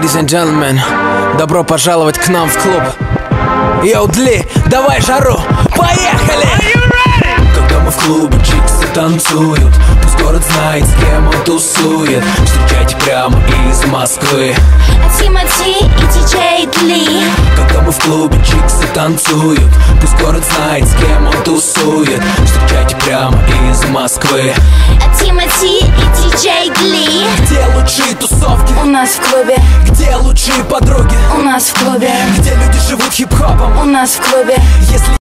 Ladies and gentlemen, добро пожаловать к нам в клуб. Йоу, Дли, давай жару, поехали! Когда мы в клубе, чиксы танцуют, пусть город знает, с кем он тусует. Встречайте прямо из Москвы Тимати и диджей Дли. Когда мы в клубе, чиксы танцуют, пусть город знает, с кем он тусует. Встречайте прямо из Москвы Тимати и диджей Дли. Где лучшие тусовки? У нас в клубе. Где лучшие подруги? У нас в клубе. Где люди живут хип-хопом? У нас в клубе. Если